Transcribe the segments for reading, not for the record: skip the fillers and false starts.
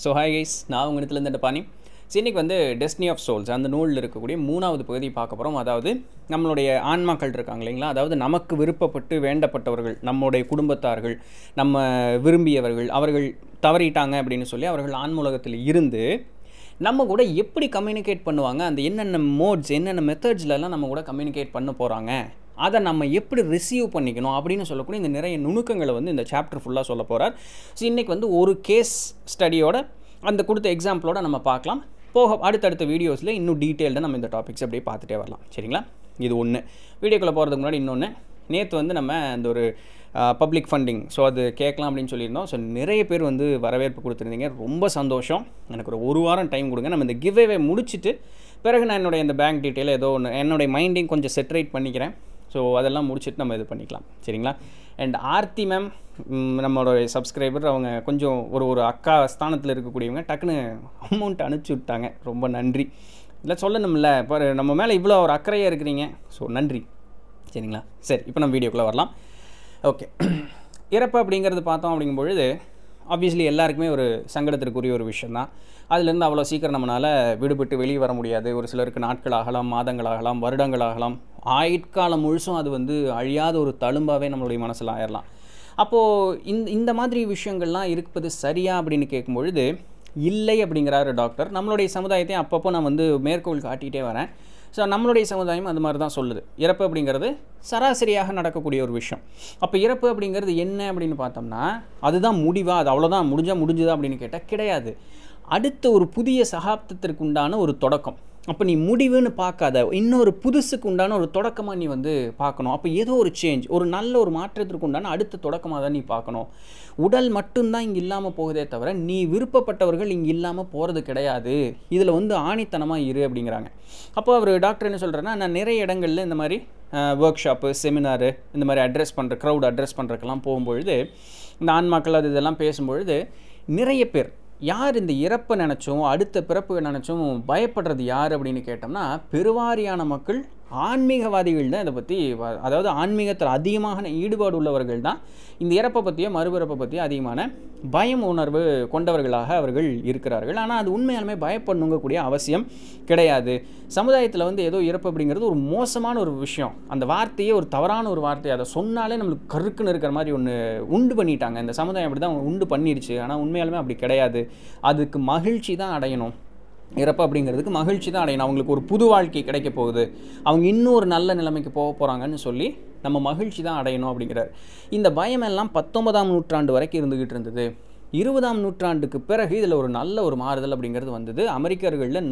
So hi guys, நான் உங்கள் Nithilan Dhandapani. இன்னைக்கு வந்து டெஸ்டினி ஆஃப் சோல்ஸ் அந்த நூலில் இருக்கக்கூடிய 3வது பகுதி பார்க்க போகிறோம். அதாவது நம்மளுடைய ஆன்மாக்கள் இருக்காங்க இல்லைங்களா, அதாவது நமக்கு விருப்பப்பட்டு வேண்டப்பட்டவர்கள், நம்முடைய குடும்பத்தார்கள், நம்ம விரும்பியவர்கள், அவர்கள் தவறிட்டாங்க அப்படின்னு சொல்லி அவர்கள் ஆன்மூலகத்தில் இருந்து நம்ம கூட எப்படி கம்யூனிகேட் பண்ணுவாங்க, அந்த என்னென்ன மோட்ஸ் என்னென்ன மெத்தட்ஸ்லலாம் நம்ம கூட கம்யூனிகேட் பண்ண போகிறாங்க, அதை நம்ம எப்படி ரிசீவ் பண்ணிக்கணும் அப்படின்னு சொல்லக்கூடிய இந்த நிறைய நுணுக்கங்களை வந்து இந்த சாப்டர் ஃபுல்லாக சொல்ல போகிறார். ஸோ இன்றைக்கி வந்து ஒரு கேஸ் ஸ்டடியோட அந்த கொடுத்த எக்ஸாம்பிளோட நம்ம பார்க்கலாம். போக அடுத்தடுத்த வீடியோஸில் இன்னும் டீட்டெயில்டாக நம்ம இந்த டாபிக்ஸ் அப்படியே பார்த்துட்டே வரலாம். சரிங்களா? இது ஒன்று. வீடியோக்குள்ளே போகிறதுக்கு முன்னாடி இன்னொன்று, நேற்று வந்து நம்ம அந்த ஒரு பப்ளிக் ஃபண்டிங் ஸோ அது கேட்கலாம் அப்படின்னு சொல்லியிருந்தோம். ஸோ நிறைய பேர் வந்து வரவேற்பு கொடுத்துருந்தீங்க, ரொம்ப சந்தோஷம். எனக்கு ஒரு வாரம் டைம் கொடுங்க, நம்ம இந்த கிவ்அவே முடிச்சுட்டு பிறகு நான் என்னுடைய இந்த பேங்க் டீட்டெயில் ஏதோ ஒன்று என்னுடைய மைண்டிங் கொஞ்சம் செட்ரேட் பண்ணிக்கிறேன். ஸோ அதெல்லாம் முடிச்சுட்டு நம்ம இது பண்ணிக்கலாம். சரிங்களா? அண்ட் ஆர்த்தி மேம் நம்மளோட சப்ஸ்கிரைபர், அவங்க கொஞ்சம் ஒரு அக்கா ஸ்தானத்தில் இருக்கக்கூடியவங்க டக்குன்னு அமௌண்ட் அனுப்பிச்சி விட்டாங்க. ரொம்ப நன்றி. இல்லை சொல்லணும்ல, இப்போ நம்ம மேலே இவ்வளோ ஒரு அக்கறையாக இருக்கிறீங்க. ஸோ நன்றி. சரிங்களா? சரி, இப்போ நம்ம வீடியோக்குள்ளே வரலாம். ஓகே, இறப்பு அப்படிங்கிறது பார்த்தோம் அப்படிங்கும்பொழுது ஆப்வியஸ்லி எல்லாருக்குமே ஒரு சங்கடத்திற்குரிய ஒரு விஷயந்தான். அதுலேருந்து அவ்வளோ சீக்கிரம் நம்மளால் விடுபட்டு வெளியே வர முடியாது. ஒரு சிலருக்கு நாட்கள் ஆகலாம், மாதங்கள் ஆகலாம், வருடங்கள் ஆகலாம், ஆயுட்காலம் முழுசும் அது வந்து அழியாத ஒரு தழும்பாகவே நம்மளுடைய மனசில் ஆயிடலாம். அப்போது இந்த மாதிரி விஷயங்கள்லாம் இருப்பது சரியா அப்படின்னு கேட்கும்பொழுது இல்லை அப்படிங்கிறாரு டாக்டர். நம்மளுடைய சமுதாயத்தையும் அப்பப்போ நான் வந்து மேற்கோள் காட்டிகிட்டே வரேன். ஸோ நம்மளுடைய சமுதாயம் அது மாதிரி தான் சொல்லுது. இறப்பு அப்படிங்கிறது சராசரியாக நடக்கக்கூடிய ஒரு விஷயம். அப்போ இறப்பு அப்படிங்கிறது என்ன அப்படின்னு பார்த்தோம்னா, அதுதான் முடிவா, அது அவ்வளோதான் முடிஞ்சுதா அப்படின்னு கேட்டால் கிடையாது. அடுத்த ஒரு புதிய சகாப்தத்திற்கு உண்டான ஒரு தொடக்கம். அப்போ நீ முடிவுன்னு பார்க்காத, இன்னொரு புதுசுக்கு உண்டான ஒரு தொடக்கமாக நீ வந்து பார்க்கணும். அப்போ ஏதோ ஒரு சேஞ்ச், ஒரு நல்ல ஒரு மாற்றத்திற்கு உண்டான அடுத்த தொடக்கமாக தான் நீ பார்க்கணும். உடல் மட்டும்தான் இங்கே இல்லாமல் போகுதே தவிர நீ விருப்பப்பட்டவர்கள் இங்கே இல்லாமல் போகிறது கிடையாது. இதில் வந்து ஆணித்தனமாக இரு அப்படிங்கிறாங்க. அப்போ அவர் டாக்டர் என்ன சொல்கிறேன்னா, நான் நிறைய இடங்களில் இந்த மாதிரி ஒர்க் ஷாப்பு, செமினாரு, இந்த மாதிரி அட்ரஸ் பண்ணுற க்ரௌட் அட்ரஸ் பண்ணுறதுக்கெல்லாம் போகும்பொழுது, இந்த ஆன்மாக்கள் அது இதெல்லாம் பேசும்பொழுது நிறைய பேர் யார் இந்த இறப்பை நினச்சோம், அடுத்த பிறப்பு நினச்சோம் பயப்படுறது யார் அப்படின்னு கேட்டோம்னா, பெருவாரியான மக்கள் ஆன்மீகவாதிகள் தான் இதை பற்றி, அதாவது ஆன்மீகத்தில் அதிகமான ஈடுபாடு உள்ளவர்கள் தான் இந்த இறப்பை பற்றியோ மறுபிறப்பை பற்றியோ அதிகமான பயம் உணர்வு கொண்டவர்களாக அவர்கள் இருக்கிறார்கள். ஆனால் அது உண்மையாலுமே பயப்படணுங்கக்கூடிய அவசியம் கிடையாது. சமுதாயத்தில் வந்து ஏதோ இறப்பு அப்படிங்கிறது ஒரு மோசமான ஒரு விஷயம், அந்த வார்த்தையே ஒரு தவறான ஒரு வார்த்தை, அதை சொன்னாலே நம்மளுக்கு கருக்குன்னு இருக்கிற மாதிரி ஒன்று உண்டு பண்ணிட்டாங்க. இந்த சமுதாயம் அப்படி தான் உண்டு பண்ணிடுச்சு. ஆனால் உண்மையாலுமே அப்படி கிடையாது. அதுக்கு மகிழ்ச்சி தான் அடையணும். இறப்பு அப்படிங்கிறதுக்கு மகிழ்ச்சி தான் அடையணும். அவங்களுக்கு ஒரு புது வாழ்க்கை கிடைக்க போகுது, அவங்க இன்னும் ஒரு நல்ல நிலைமைக்கு போக போகிறாங்கன்னு சொல்லி நம்ம மகிழ்ச்சி தான் அடையணும் அப்படிங்கிறார். இந்த பயமெல்லாம் 19ஆம் நூற்றாண்டு வரைக்கும் இருந்துக்கிட்டு இருந்தது. 20ஆம் நூற்றாண்டுக்கு பிறகு இதில் ஒரு நல்ல ஒரு மாறுதல் அப்படிங்கிறது வந்தது. அமெரிக்கர்களில்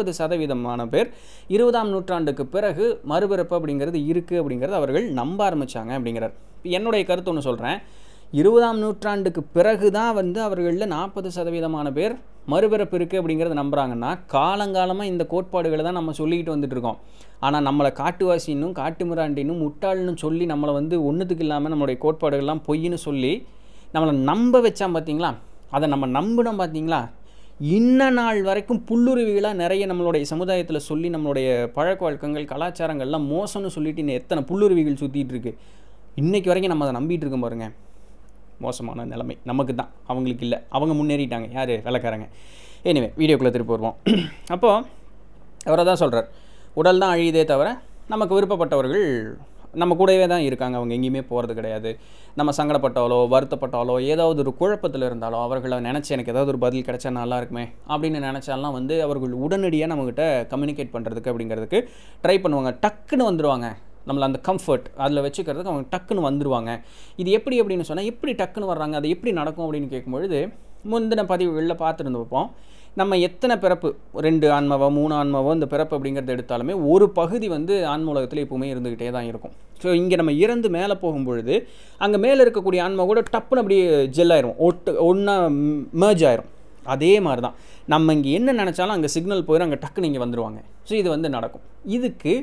40% பேர் 20ஆம் நூற்றாண்டுக்கு பிறகு மறுபிறப்பு அப்படிங்கிறது இருக்குது அப்படிங்கிறது அவர்கள் நம்ப ஆரம்பித்தாங்க அப்படிங்கிறார். என்னுடைய கருத்து ஒன்று சொல்கிறேன். 20ஆம் நூற்றாண்டுக்கு பிறகு தான் வந்து அவர்களில் 40% பேர் மறுபிறப்பு இருக்குது அப்படிங்கிறத நம்புகிறாங்கன்னா, காலங்காலமாக இந்த கோட்பாடுகளை தான் நம்ம சொல்லிக்கிட்டு வந்துட்டுருக்கோம். ஆனால் நம்மளை காட்டுவாசின்னும் காட்டுமிராண்டினும் முட்டாள்னு சொல்லி நம்மளை வந்து ஒன்றுத்துக்கு இல்லாமல் நம்மளுடைய கோட்பாடுகள்லாம் பொய்ன்னு சொல்லி நம்மளை நம்ப வச்சான் பார்த்தீங்களா, அதை நம்ம நம்பினோம் பார்த்தீங்களா. இன்ன நாள் வரைக்கும் புல்லுருவிகளாக நிறைய நம்மளுடைய சமுதாயத்தில் சொல்லி நம்மளுடைய பழக்க வழக்கங்கள் கலாச்சாரங்கள்லாம் மோசம்னு சொல்லிட்டு இன்னும் எத்தனை புல்லுருவிகள் சுற்றிட்டு இருக்கு. இன்றைக்கி வரைக்கும் நம்ம அதை நம்பிட்டு இருக்கோம் பாருங்கள். மோசமான நிலைமை நமக்கு தான், அவங்களுக்கு இல்லை. அவங்க முன்னேறிட்டாங்க. யார்? வேலைக்காரங்க. எனிவே வீடியோக்குள்ளே திருப்பி வருவோம். அப்போது அவரை தான் சொல்கிறார், உடல் தான் அழியுதே தவிர நமக்கு விருப்பப்பட்டவர்கள் நம்ம கூடவே தான் இருக்காங்க, அவங்க எங்கேயுமே போகிறது கிடையாது. நம்ம சங்கடப்பட்டாலோ வருத்தப்பட்டாலோ ஏதாவது ஒரு குழப்பத்தில் இருந்தாலோ அவர்களை நினச்சி எனக்கு ஏதாவது ஒரு பதில் கிடைச்சா நல்லா இருக்குமே அப்படின்னு நினச்சாலாம் வந்து அவர்கள் உடனடியாக நம்மக்கிட்ட கம்யூனிகேட் பண்ணுறதுக்கு அப்படிங்கிறதுக்கு ட்ரை பண்ணுவாங்க. டக்குன்னு வந்துடுவாங்க. நம்மளை அந்த கம்ஃபர்ட் அதில் வச்சுக்கிறதுக்கு அவங்க டக்குன்னு வந்துடுவாங்க. இது எப்படி அப்படின்னு சொன்னால், எப்படி டக்குன்னு வர்றாங்க, அது எப்படி நடக்கும் அப்படின்னு கேட்கும்பொழுது முந்தின பதிவுகளில் பார்த்துருந்து வைப்போம். நம்ம எத்தனை பிறப்பு, 2 ஆன்மாவோ 3 ஆன்மாவோ இந்த பிறப்பு அப்படிங்கிறது எடுத்தாலுமே ஒரு பகுதி வந்து ஆன்மூலகத்தில் எப்பவுமே இருந்துக்கிட்டே தான் இருக்கும். ஸோ இங்கே நம்ம இறந்து மேலே போகும்பொழுது அங்கே மேலே இருக்கக்கூடிய ஆன்மா கூட டப்புன்னு அப்படியே ஜெல் ஆயிரும், ஒன்றா மெர்ஜ் ஆயிரும். அதே மாதிரி தான் நம்ம இங்கே என்ன நினச்சாலும் அங்கே சிக்னல் போயிடும், அங்கே டக்குன்னு இங்கே வந்துடுவாங்க. ஸோ இது வந்து நடக்கும். இதுக்கு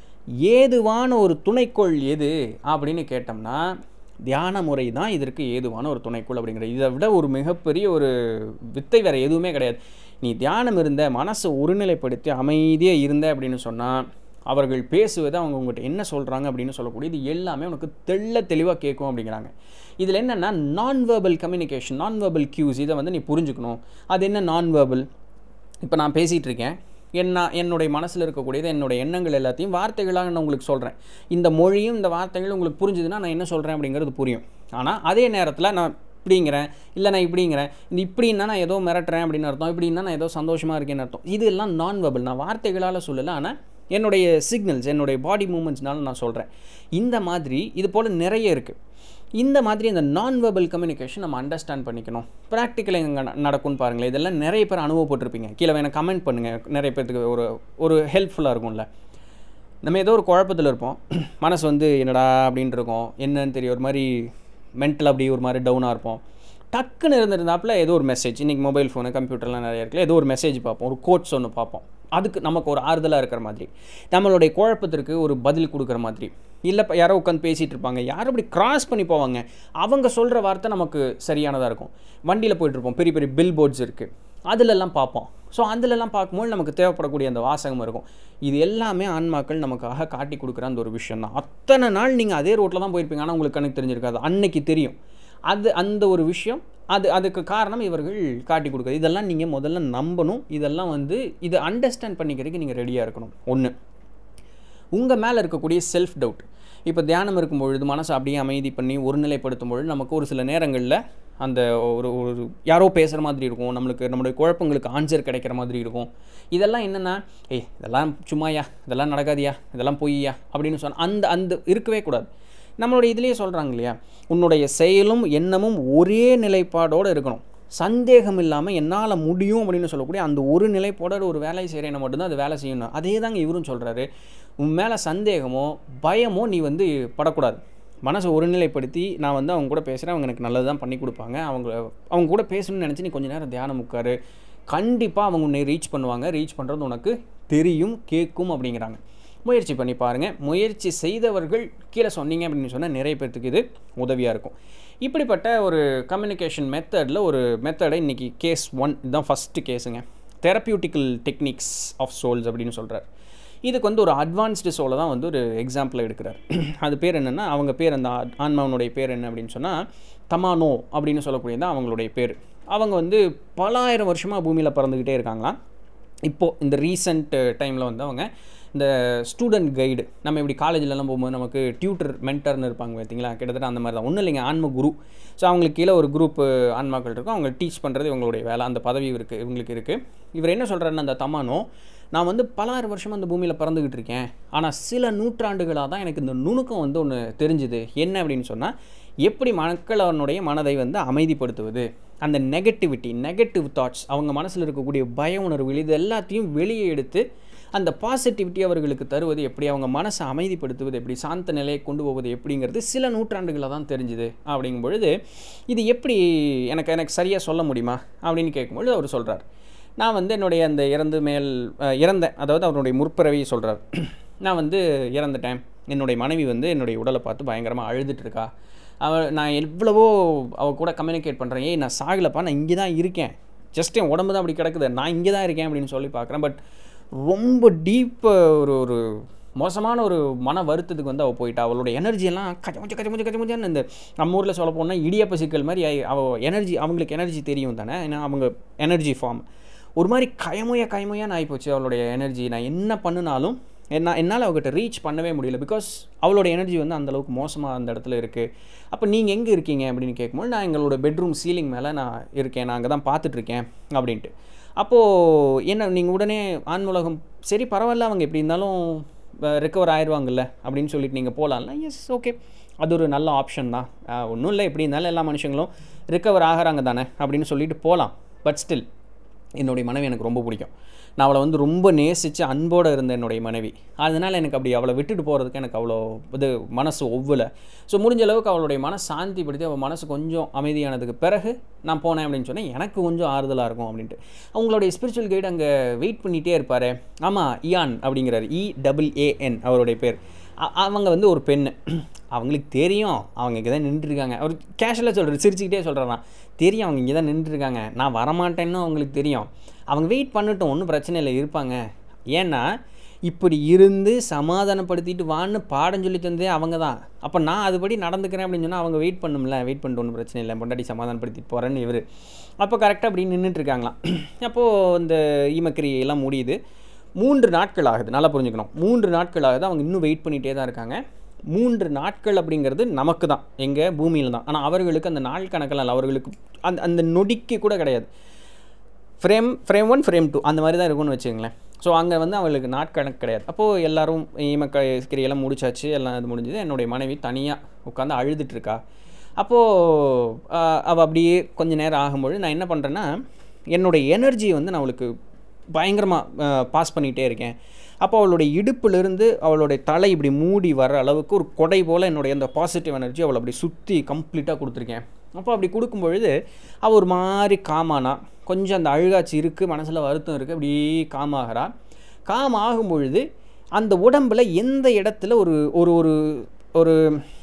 ஏதுவான ஒரு துணைக்கோள் எது அப்படின்னு கேட்டோம்னா, தியான முறை தான் இதற்கு ஏதுவான ஒரு துணைக்கோள் அப்படிங்கிறது. இதை விட ஒரு மிகப்பெரிய ஒரு வித்தை வேறு எதுவுமே கிடையாது. நீ தியானம் இருந்த, மனசை ஒருநிலைப்படுத்தி அமைதியாக இருந்த அப்படின்னு சொன்னால் அவர்கள் பேசுவது அவங்க உங்கள்கிட்ட என்ன சொல்கிறாங்க அப்படின்னு சொல்லக்கூடியது எல்லாமே உனக்கு தெளிவாக கேட்கும் அப்படிங்கிறாங்க. இதில் என்னென்னா நான் வெர்பல் கம்யூனிகேஷன், நான் வெர்பல் கியூஸ், இதை வந்து நீ புரிஞ்சுக்கணும். அது என்ன நான் வெர்பல்? இப்போ நான் பேசிகிட்டு இருக்கேன், என்னுடைய மனசில் இருக்கக்கூடியது என்னுடைய எண்ணங்கள் எல்லாத்தையும் வார்த்தைகளாக நான் உங்களுக்கு சொல்கிறேன். இந்த மொழியும் இந்த வார்த்தைகளும் உங்களுக்கு புரிஞ்சுதுன்னா நான் என்ன சொல்கிறேன் அப்படிங்கிறது புரியும். ஆனால் அதே நேரத்தில் நான் இப்படிங்கிறேன், இல்லை நான் இப்படிங்கிறேன், இந்த இப்படின்னா நான் ஏதோ மிரட்டுறேன் அப்படின்னு அர்த்தம், இப்படின்னா நான் ஏதோ சந்தோஷமாக இருக்கேன்னு அர்த்தம். இது எல்லாம் நான் வெர்பல், நான் வார்த்தைகளால் சொல்லலை, ஆனால் என்னுடைய சிக்னல்ஸ், என்னுடைய பாடி மூமெண்ட்ஸ்னால நான் சொல்கிறேன். இந்த மாதிரி இது போல் நிறைய இருக்குது. இந்த மாதிரி இந்த நான் வெர்பல் கம்யூனிகேஷன் நம்ம அண்டர்ஸ்டாண்ட் பண்ணிக்கணும். ப்ராக்டிக்கலாக எங்கே நடக்கும்னு பாருங்களேன். இதெல்லாம் நிறைய பேர் அனுபவப்பட்டிருப்பீங்க. கீழே வேணால் கமெண்ட் பண்ணுங்கள், நிறைய பேருக்கு ஒரு ஹெல்ப்ஃபுல்லாக இருக்கும்ல. நம்ம ஏதோ ஒரு குழப்பத்தில் இருப்போம், மனசு வந்து என்னடா அப்படின்ட்டு இருக்கோம், என்னன்னு தெரியும், ஒரு மாதிரி மென்டல் அப்படி ஒரு மாதிரி டவுனாக இருப்போம். டக்குன்னு இருந்திருந்தாப்புல ஏதோ ஒரு மெசேஜ், இன்றைக்கி மொபைல் ஃபோனு கம்ப்யூட்டர்லாம் நிறைய இருக்குல்ல, ஏதோ ஒரு மெசேஜ் பார்ப்போம், ஒரு கோட்ஸ் ஒன்று பார்ப்போம். அதுக்கு நமக்கு ஒரு ஆறுதலாக இருக்கிற மாதிரி, நம்மளுடைய குழப்பத்திற்கு ஒரு பதில் கொடுக்குற மாதிரி. இல்லை யாரோ உட்காந்து பேசிகிட்டு இருப்பாங்க, யாரும் அப்படி கிராஸ் பண்ணி போவாங்க, அவங்க சொல்கிற வார்த்தை நமக்கு சரியானதாக இருக்கும். வண்டியில் போய்ட்டுருப்போம், பெரிய பெரிய பில் போர்ட்ஸ் இருக்குது, அதிலெல்லாம் பார்ப்போம். ஸோ அதிலெல்லாம் பார்க்கும்போது நமக்கு தேவைப்படக்கூடிய அந்த வாசகம் இருக்கும். இது எல்லாமே ஆன்மாக்கள் நமக்காக காட்டி கொடுக்குற அந்த ஒரு விஷயம் தான். அத்தனை நாள் நீங்கள் அதே ரோட்டில் தான் போயிருப்பீங்க, ஆனால் உங்களுக்கு கணக்கு தெரிஞ்சிருக்காது, அன்னைக்கு தெரியும். அந்த ஒரு விஷயம், அதுக்கு காரணம் இவர்கள் காட்டி கொடுக்குறது. இதெல்லாம் நீங்கள் முதல்ல நம்பணும். இதெல்லாம் வந்து இதை அண்டர்ஸ்டாண்ட் பண்ணிக்கிறதுக்கு நீங்கள் ரெடியாக இருக்கணும். ஒன்று, உங்கள் மேலே இருக்கக்கூடிய செல்ஃப் டவுட். இப்போ தியானம் இருக்கும்பொழுது மனசை அப்படியே அமைதி பண்ணி ஒருநிலைப்படுத்தும் பொழுது நமக்கு ஒரு சில நேரங்களில் அந்த ஒரு யாரோ பேசுகிற மாதிரி இருக்கும், நம்மளுடைய குழப்பங்களுக்கு ஆன்சர் கிடைக்கிற மாதிரி இருக்கும். இதெல்லாம் என்னென்னா, இதெல்லாம் சும்மாயா, இதெல்லாம் நடக்காதியா, இதெல்லாம் பொய்யா அப்படின்னு சொன்னால் அந்த இருக்கவே கூடாது. நம்மளுடைய இதுலேயே சொல்கிறாங்க இல்லையா, உன்னுடைய செயலும் எண்ணமும் ஒரே நிலைப்பாடோடு இருக்கணும், சந்தேகம் இல்லாமல் என்னால் முடியும் அப்படின்னு சொல்லக்கூடிய அந்த ஒரு நிலைப்பாடோட ஒரு வேலை செய்கிறேன்னு மட்டும்தான் அது வேலை செய்யணும். அதே தாங்க இவரும் சொல்கிறாரு. உன் மேலே சந்தேகமோ பயமோ நீ வந்து படக்கூடாது. மனசை ஒருநிலைப்படுத்தி நான் வந்து அவங்க கூட பேசுகிறேன், அவங்க எனக்கு நல்லது தான் பண்ணி கொடுப்பாங்க, அவங்க கூட பேசணும்னு நினச்சி நீ கொஞ்சம் நேரம் தியானம் உட்காரு, கண்டிப்பாக அவங்க உன்னை ரீச் பண்ணுவாங்க, ரீச் பண்ணுறது உனக்கு தெரியும், கேட்கும் அப்படிங்கிறாங்க. முயற்சி பண்ணி பாருங்கள். முயற்சி செய்தவர்கள் கீழே சொன்னீங்க அப்படின்னு சொன்னால் நிறைய பேர்த்துக்கு இது உதவியாக இருக்கும். இப்படிப்பட்ட ஒரு கம்யூனிகேஷன் மெத்தடில் ஒரு மெத்தடை இன்றைக்கி கேஸ் 1 இதுதான் ஃபஸ்ட்டு கேஸுங்க. தெரப்பியூட்டிக்கல் டெக்னிக்ஸ் ஆஃப் சோல்ஸ் அப்படின்னு சொல்கிறார். இதுக்கு வந்து ஒரு அட்வான்ஸ்டு சோலை தான் வந்து ஒரு எக்ஸாம்பிள் எடுக்கிறார். அது பேர் என்னென்னா, அவங்க பேர், அந்த ஆன்மாவனுடைய பேர் என்ன அப்படின்னு சொன்னால் தமானோ அப்படின்னு சொல்லக்கூடியது தான் அவங்களுடைய பேர். அவங்க வந்து பல ஆயிரம் வருஷமாக பூமியில் பறந்துக்கிட்டே இருக்காங்களாம். இப்போது இந்த ரீசெண்ட் டைமில் வந்து அவங்க இந்த ஸ்டூடெண்ட் கைடு, நம்ம இப்படி காலேஜிலலாம் போகும்போது நமக்கு டியூட்டர் மென்டர்னு இருப்பாங்க பார்த்தீங்களா, கிட்டத்தட்ட அந்த மாதிரி தான். ஒன்றும் இல்லைங்க, ஆன்ம குரு. ஸோ அவங்களுக்கு கீழே ஒரு குரூப் ஆன்மாக்கள் இருக்கும், அவங்க டீச் பண்ணுறது இவங்களுடைய வேலை, அந்த பதவி இவங்களுக்கு இருக்குது. இவர் என்ன சொல்கிறாருன்னா, அந்த தமானோ, நான் வந்து பல ஆயிரம் வருஷமாக அந்த பூமியில் பறந்துக்கிட்டு இருக்கேன், ஆனால் சில நூற்றாண்டுகளாக தான் எனக்கு இந்த நுணுக்கம் வந்து ஒன்று தெரிஞ்சுது. என்ன அப்படின்னு சொன்னால், எப்படி மக்களுடைய மனதை வந்து அமைதிப்படுத்துவது, அந்த நெகட்டிவ் தாட்ஸ், அவங்க மனசில் இருக்கக்கூடிய பய உணர்வு, இது எல்லாத்தையும் வெளியே எடுத்து அந்த பாசிட்டிவிட்டி அவர்களுக்கு தருவது எப்படி, அவங்க மனசை அமைதிப்படுத்துவது எப்படி, சாந்த நிலையை கொண்டு போவது எப்படிங்கிறது சில நூற்றாண்டுகளாக தான் தெரிஞ்சுது. அப்படிங்கும் பொழுது இது எப்படி எனக்கு சரியாக சொல்ல முடியுமா அப்படின்னு கேட்கும்பொழுது அவர் சொல்கிறார், நான் வந்து என்னுடைய அந்த இறந்தேன், அதாவது அவருடைய முற்பிறவியை சொல்கிறார். நான் வந்து இறந்துட்டேன், என்னுடைய மனைவி வந்து என்னுடைய உடலை பார்த்து பயங்கரமாக அழுதுட்டுருக்கா, நான் எவ்வளவோ கூட கம்யூனிகேட் பண்ணுறேன், நான் சாகலப்பா, நான் இங்கே தான் இருக்கேன், ஜஸ்ட் என் உடம்பு தான் அப்படி கிடக்குது, நான் இங்கே தான் இருக்கேன் அப்படின்னு சொல்லி பார்க்குறேன். பட் ரொம்ப டீப்பாக ஒரு மோசமான ஒரு மன வருத்தத்துக்கு வந்து அவள் போயிட்டா. அவளோட எனர்ஜியெல்லாம் கச்சமுச்சான்னு இந்த நம்ம ஊரில் சொல்ல போனால் இடியப்ப சிக்கல் மாதிரி அவங்களுக்கு எனர்ஜி தெரியும் தானே, ஏன்னா அவங்க எனர்ஜி ஃபார்ம் ஒரு மாதிரி கயமையான்னு ஆகிப்போச்சு அவளுடைய எனர்ஜி. நான் என்ன பண்ணினாலும் என்னால் அவகிட்ட ரீச் பண்ணவே முடியல, பிகாஸ் அவளோட எனர்ஜி வந்து அந்தளவுக்கு மோசமாக அந்த இடத்துல இருக்குது. அப்போ நீங்கள் எங்கே இருக்கீங்க அப்படின்னு கேட்கும்போது, நான் எங்களோட பெட்ரூம் சீலிங் மேலே நான் இருக்கேன், நான் அங்கே தான் பார்த்துட்ருக்கேன் அப்படின்ட்டு. அப்போது என்ன, நீங்கள் உடனே ஆன்மூலகம் சரி பரவாயில்ல, அவங்க எப்படி இருந்தாலும் ரெக்கவர் ஆயிடுவாங்கல்ல அப்படின்னு சொல்லிட்டு நீங்கள் போகலாம்ல. எஸ், ஓகே, அது ஒரு நல்ல ஆப்ஷன் தான், ஒன்றும் இல்லை, எப்படி இருந்தாலும் எல்லா மனுஷங்களும் ரிக்கவர் ஆகிறாங்க தானே அப்படின்னு சொல்லிட்டு போகலாம். பட் ஸ்டில் என்னுடைய மனைவி எனக்கு ரொம்ப பிடிக்கும், நான் அவளை வந்து ரொம்ப நேசித்து அன்போடு இருந்த என்னுடைய மனைவி, அதனால் எனக்கு அப்படி அவளை விட்டுட்டு போகிறதுக்கு எனக்கு அவ்வளோ இது மனசு ஒவ்வொல. ஸோ முடிஞ்ச அளவுக்கு அவளுடைய மனசு சாந்திப்படுத்தி அவள் மனசு கொஞ்சம் அமைதியானதுக்கு பிறகு நான் போனேன் அப்படின்னு சொன்னேன், எனக்கு கொஞ்சம் ஆறுதலாக இருக்கும் அப்படின்ட்டு. அவங்களுடைய ஸ்பிரிச்சுவல் கைடு அங்கே வெயிட் பண்ணிகிட்டே இருப்பார். ஆமாம், இயான் அப்படிங்கிறாரு, EAAN அவருடைய பேர். அவங்க வந்து ஒரு பெண்ணு, அவங்களுக்கு தெரியும் அவங்க இங்கே தான் நின்றுருக்காங்க. அவர் கேஷுவலாக சொல்கிறார், சிரிச்சுக்கிட்டே சொல்கிறான், தெரியும் அவங்க இங்கே தான் நின்றுருக்காங்க, நான் வரமாட்டேன்னு அவங்களுக்கு தெரியும், அவங்க வெயிட் பண்ணட்டும், ஒன்றும் பிரச்சனை இல்லை, இருப்பாங்க. ஏன்னா இப்படி இருந்து சமாதானப்படுத்திட்டு வான்னு பாடம் சொல்லி தந்ததே அவங்க தான். அப்போ நான் அதுபடி நடந்துக்கிறேன் அப்படின்னு சொன்னால் அவங்க வெயிட் பண்ணும்ல, வெயிட் பண்ணிட்டு ஒன்றும் பிரச்சனை இல்லை, பொண்டாட்டி சமாதானப்படுத்திட்டு போகிறேன்னு இவர். அப்போ கரெக்டாக அப்படி நின்றுட்டுருக்காங்களாம். அப்போது இந்த ஈமக்கிரியெல்லாம் முடியுது. 3 நாட்கள் ஆகுது, நல்லா புரிஞ்சுக்கணும். 3 நாட்கள் ஆகுது, அவங்க இன்னும் வெயிட் பண்ணிகிட்டே தான் இருக்காங்க. 3 நாட்கள் அப்படிங்கிறது நமக்கு தான், எங்கள் பூமியில் தான். ஆனால் அவர்களுக்கு அந்த நாள் கணக்கெல்லாம் இல்லை, அவர்களுக்கு அந்த நொடிக்கு கூட கிடையாது. ஃப்ரேம் 1 ஃப்ரேம் 2 அந்த மாதிரி தான் இருக்கும்னு வச்சுங்களேன். ஸோ அங்கே வந்து அவளுக்கு நாட்கணக்கு கிடையாது. அப்போது எல்லோரும் ஈமக்கிரியெல்லாம் முடிச்சாச்சு, எல்லாம் இது முடிஞ்சது. என்னுடைய மனைவி தனியாக உட்காந்து அழுதுட்டுருக்கா. அப்போது அவள் அப்படியே கொஞ்சம் நேரம் ஆகும்பொழுது நான் என்ன பண்ணுறேன்னா, என்னுடைய எனர்ஜியை வந்து நான் அவளுக்கு பயங்கரமாக பாஸ் பண்ணிகிட்டே இருக்கேன். அப்போ அவளுடைய இடுப்பிலிருந்து அவளுடைய தலை இப்படி மூடி வர அளவுக்கு ஒரு கொடை போல் என்னுடைய அந்த பாசிட்டிவ் எனர்ஜி அவளை அப்படி சுற்றி கம்ப்ளீட்டாக கொடுத்துருக்கேன். அப்போ அப்படி கொடுக்கும்பொழுது அவள் ஒரு மாதிரி காமானா, கொஞ்சம் அந்த அழுகாச்சி இருக்குது, மனசில் வருத்தம் இருக்குது, அப்படி காமாகிறா. காம் ஆகும்பொழுது அந்த உடம்பில் எந்த இடத்துல ஒரு ஒரு ஒரு ஒரு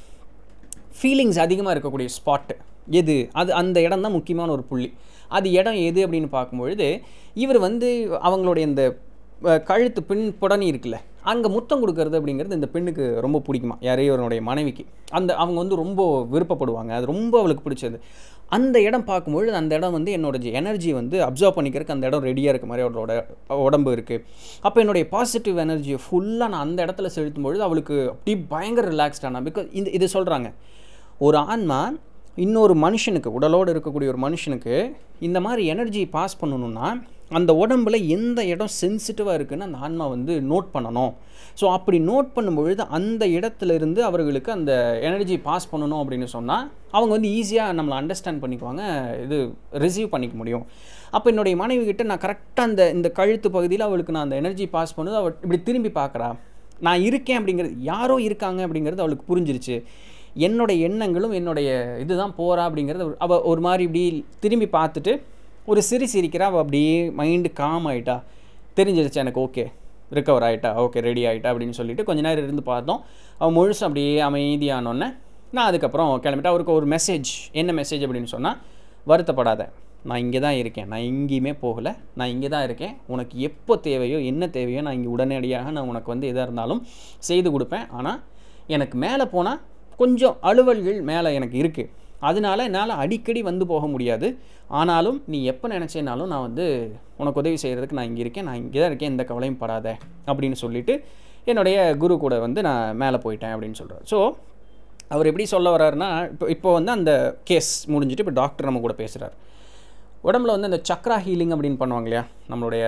ஃபீலிங்ஸ் அதிகமாக இருக்கக்கூடிய ஸ்பாட்டு எது, அது அந்த இடம் தான் முக்கியமான ஒரு புள்ளி. அது இடம் எது அப்படின்னு பார்க்கும்பொழுது இவர் வந்து அவங்களுடைய இந்த கழுத்து பின் புடனி இருக்குல்ல, அங்கே முத்தம் கொடுக்கறது அப்படிங்கிறது இந்த பெண்ணுக்கு ரொம்ப பிடிக்குமா, யாரையும் இவருடைய மனைவிக்கு. அவங்க வந்து ரொம்ப விருப்பப்படுவாங்க, அது ரொம்ப அவளுக்கு பிடிச்சது. அந்த இடம் பார்க்கும்பொழுது அந்த இடம் வந்து என்னோட எனர்ஜி வந்து அப்சர்வ் பண்ணிக்கிறதுக்கு அந்த இடம் ரெடியாக இருக்க மாதிரி அவளோட உடம்பு இருக்குது. அப்போ என்னுடைய பாசிட்டிவ் எனர்ஜியை ஃபுல்லாக நான் அந்த இடத்துல செலுத்தும் பொழுது அவளுக்கு அப்படி பயங்கர ரிலாக்ஸ்டானா. பிகாஸ் இது சொல்கிறாங்க, ஒரு ஆன்மா இன்னொரு மனுஷனுக்கு, உடலோடு இருக்கக்கூடிய ஒரு மனுஷனுக்கு இந்த மாதிரி எனர்ஜி பாஸ் பண்ணணுன்னா அந்த உடம்பில் எந்த இடம் சென்சிட்டிவாக இருக்குதுன்னு அந்த ஆன்மா வந்து நோட் பண்ணணும். ஸோ அப்படி நோட் பண்ணும்பொழுது அந்த இடத்துல இருந்து அவர்களுக்கு அந்த எனர்ஜி பாஸ் பண்ணணும் அப்படின்னு சொன்னால் அவங்க வந்து ஈஸியாக நம்மளை அண்டர்ஸ்டாண்ட் பண்ணிக்குவாங்க, இது ரிசீவ் பண்ணிக்க முடியும். அப்போ என்னுடைய மனைவி கிட்ட நான் கரெக்டாக இந்த கழுத்து பகுதியில் அவளுக்கு நான் அந்த எனர்ஜி பாஸ் பண்ணுது. அவள் இப்படி திரும்பி பார்க்குறா, நான் இருக்கேன் அப்படிங்கிறது, யாரோ இருக்காங்க அப்படிங்கிறது அவளுக்கு புரிஞ்சிருச்சு. என்னுடைய எண்ணங்களும் என்னுடைய இதுதான் போகிறா அப்படிங்கிறது அவள் ஒரு மாதிரி இப்படி திரும்பி பார்த்துட்டு ஒரு சிரிக்கிறா. அவள் அப்படியே மைண்டு காம் ஆகிட்டா, தெரிஞ்சிருச்சு எனக்கு, ஓகே ரிக்கவர் ஆகிட்டா, ஓகே ரெடி ஆகிட்டா அப்படின்னு சொல்லிட்டு கொஞ்ச நேரம் இருந்து பார்த்தோம். அவள் முழுசும் அப்படியே அமைதியானோடனே நான் அதுக்கப்புறம் கிளம்பிட்டேன். அவருக்கு ஒரு மெசேஜ், என்ன மெசேஜ் அப்படின்னு சொன்னால், வருத்தப்படாத, நான் இங்கே தான் இருக்கேன், நான் எங்கேயுமே போகலை, நான் இங்கே தான் இருக்கேன், உனக்கு எப்போ தேவையோ என்ன தேவையோ நான் இங்கே உடனடியாக நான் உனக்கு வந்து எதாக இருந்தாலும் செய்து கொடுப்பேன். ஆனால் எனக்கு மேலே போனால் கொஞ்சம் அலுவல்கள் மேலே எனக்கு இருக்குது, அதனால என்னால் அடிக்கடி வந்து போக முடியாது. ஆனாலும் நீ எப்போ நினச்சேனாலும் நான் வந்து உனக்கு உதவி செய்கிறதுக்கு நான் இங்கே இருக்கேன், நான் இங்கே தான் இருக்கேன், எந்த கவலையும் படாத அப்படின்னு சொல்லிவிட்டு என்னுடைய குரு கூட வந்து நான் மேலே போயிட்டேன் அப்படின்னு சொல்கிறார். ஸோ அவர் எப்படி சொல்ல வர்றாருன்னா, இப்போ வந்து அந்த கேஸ் முடிஞ்சுட்டு இப்போ டாக்டர் நம்ம கூட பேசுகிறார். உடம்புல வந்து அந்த சக்ரா ஹீலிங் அப்படின்னு பண்ணுவாங்க இல்லையா, நம்மளுடைய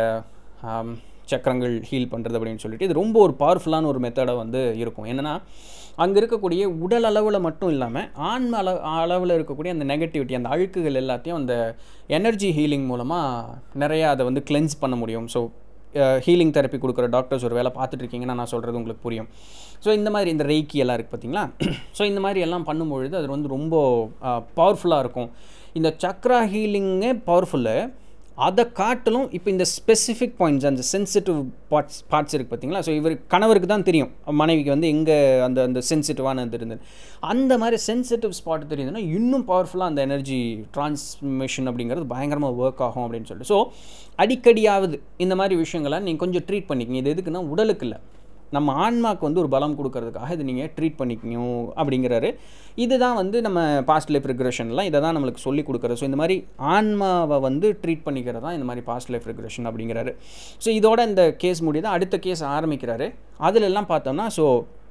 சக்கரங்கள் ஹீல் பண்ணுறது அப்படின்னு சொல்லிட்டு, இது ரொம்ப ஒரு பவர்ஃபுல்லான ஒரு மெத்தடாக வந்து இருக்கும். என்னென்னா அங்கே இருக்கக்கூடிய உடல் அளவில் மட்டும் இல்லாமல் ஆன்ம அளவில் இருக்கக்கூடிய அந்த நெகட்டிவிட்டி, அந்த அழுக்குகள் எல்லாத்தையும் அந்த எனர்ஜி ஹீலிங் மூலமாக நிறையா அதை வந்து கிளென்ஸ் பண்ண முடியும். ஸோ ஹீலிங் தெரப்பி கொடுக்குற டாக்டர்ஸ் ஒரு வேலை பார்த்துட்ருக்கீங்கன்னா நான் சொல்கிறது உங்களுக்கு புரியும். ஸோ இந்த மாதிரி இந்த ரெய்க்கி எல்லாம் இருக்குது பார்த்தீங்களா, ஸோ இந்த மாதிரி எல்லாம் பண்ணும்பொழுது அது வந்து ரொம்ப பவர்ஃபுல்லாக இருக்கும். இந்த சக்ரா ஹீலிங்கே பவர்ஃபுல்லு, அதை காட்டிலும் இப்போ இந்த ஸ்பெசிஃபிக் பாயிண்ட்ஸ், அந்த சென்சிட்டிவ் பார்ட்ஸ் இருக்குது பார்த்தீங்களா. ஸோ இவர் கணவருக்கு தான் தெரியும் மனைவிக்கு வந்து எங்கே அந்த சென்சிட்டிவான இது இருந்தது. அந்த மாதிரி சென்சிட்டிவ் ஸ்பாட் தெரியுதுன்னா இன்னும் பவர்ஃபுல்லாக அந்த எனர்ஜி டிரான்ஸ்மிஷன் அப்படிங்கிறது பயங்கரமாக ஒர்க் ஆகும் அப்படின்னு சொல்லிட்டு. ஸோ அடிக்கடியாவது இந்த மாதிரி விஷயங்களை நீங்கள் கொஞ்சம் ட்ரீட் பண்ணிக்கிங்க. இது எதுக்குன்னா உடலுக்கு இல்லை, நம்ம ஆன்மாவுக்கு வந்து ஒரு பலம் கொடுக்கறதுக்காக இது நீங்கள் ட்ரீட் பண்ணிக்கணும் அப்படிங்கிறாரு. இதுதான் வந்து நம்ம பாஸ்ட் லைஃப் ரிக்ரெஷன்லாம் இதை தான் நம்மளுக்கு சொல்லி கொடுக்குறது. ஸோ இந்த மாதிரி ஆன்மாவை வந்து ட்ரீட் பண்ணிக்கிறது தான் இந்த மாதிரி பாஸ்ட் லைஃப் ரிக்ரெஷன் அப்படிங்கிறாரு. ஸோ இதோட இந்த கேஸ் முடியுது, அடுத்த கேஸ் ஆரம்பிக்கிறாரு. அதிலெல்லாம் பார்த்தோம்னா ஸோ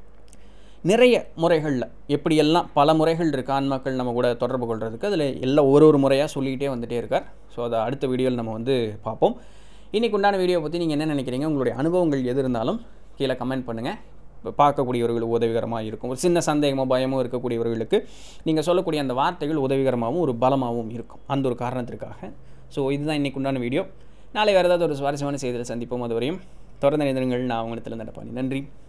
நிறைய முறைகளில் எப்படியெல்லாம் பல முறைகள் இருக்குது ஆன்மாக்கள் நம்ம கூட தொடர்பு கொள்கிறதுக்கு, அதில் எல்லாம் ஒரு முறையாக சொல்லிக்கிட்டே வந்துகிட்டே இருக்கார். ஸோ அதை அடுத்த வீடியோவில் நம்ம வந்து பார்ப்போம். இன்றைக்கு உண்டான வீடியோ பற்றி நீங்கள் என்ன நினைக்கிறீங்க, உங்களுடைய அனுபவங்கள் எது இருந்தாலும் கீழே கமெண்ட் பண்ணுங்கள். இப்போ பார்க்கக்கூடியவர்களுக்கு உதவிகரமாக இருக்கும். ஒரு சின்ன சந்தேகமோ பயமோ இருக்கக்கூடியவர்களுக்கு நீங்கள் சொல்லக்கூடிய அந்த வார்த்தைகள் உதவிகரமாகவும் ஒரு பலமாகவும் இருக்கும், அந்த ஒரு காரணத்திற்காக. ஸோ இதுதான் இன்றைக்கு உண்டான வீடியோ. நாளை வேறு ஏதாவது ஒரு சுவாரஸ்யமான செய்தியில் சந்திப்போம். அதுவரையும் தொடர்ந்து இணைந்திருங்கள். நான் உங்கள் Nithilan Dhandapani. நன்றி.